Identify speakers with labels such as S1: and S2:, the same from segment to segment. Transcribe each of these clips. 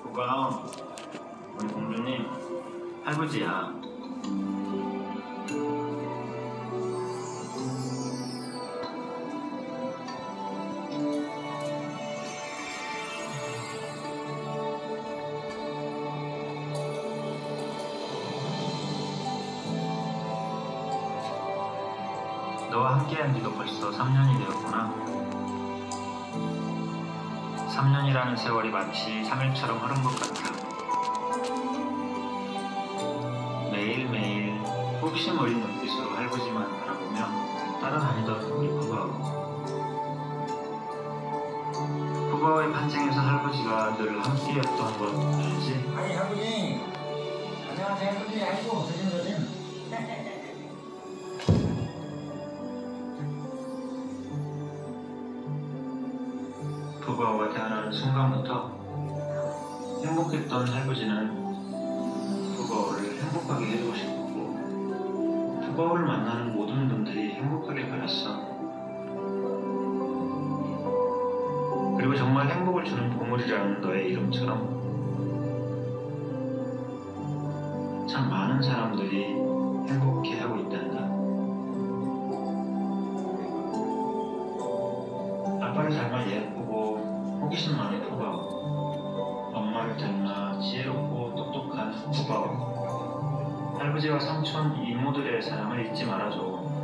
S1: 뭐가 우리 공주님 할아버지야. 너와 함께한 지도 벌써 3년이 되었구나. 3년이라는 세월이 마치 3일처럼 흐른 것 같아. 매일매일 호기심 어린 눈빛으로 할아버지만 바라보며 따라다니던 우리 푸바오의 반생에서 할아버지가 늘 함께였던 건 알지?
S2: 아니 할아버지 안녕하세요. 할아버지. 아이고 조심.
S1: 푸바오가 태어나는 순간부터 행복했던 할아버지는 푸바오를 행복하게 해주고 싶었고, 푸바오를 만나는 모든 분들이 행복하길 바랐어. 그리고 정말 행복을 주는 보물이라는 너의 이름처럼 참 많은 사람들이 행복해하고 있단다. 아빠를 닮아 예쁘고 호기심 많은 푸바오, 엄마를 닮아 지혜롭고 똑똑한 푸바오, 할아버지와 삼촌 이모들의 사랑을 잊지 말아줘.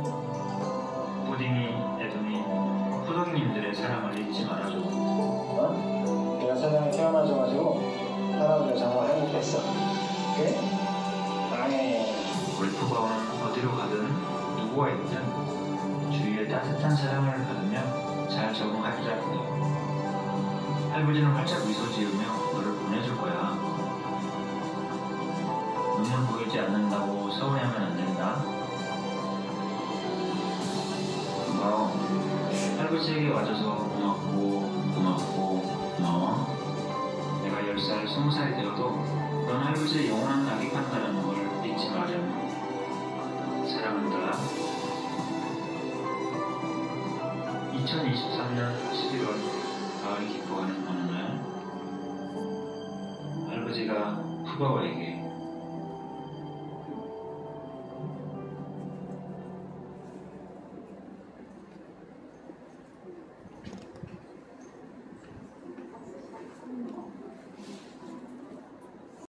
S1: 푸딩이, 애둥이, 푸덕이님들의 사랑을 잊지 말아줘.
S2: 내가 세상에 태어나줘가지고 할아버지가 정말 행복했어. 그래? 아니
S1: 우리 푸바오는 어디로 가든 누구와 있든 주위에 따뜻한 사랑을 받으며 잘 적응할 줄 알다. 할아버지는 활짝 미소 지으며 너를 보내줄 거야. 눈물 보이지 않는다고 서운해하면 안 된다. 푸바오, 할아버지에게 와줘서 고마워. 내가 10살, 20살이 되어도 넌 할아버지의 영원한 낙이 간다는 걸 잊지 마렴. 사랑한다. 2023년 11월 가을이 기뻐하는 어느 날, 할아버지가 푸바오에게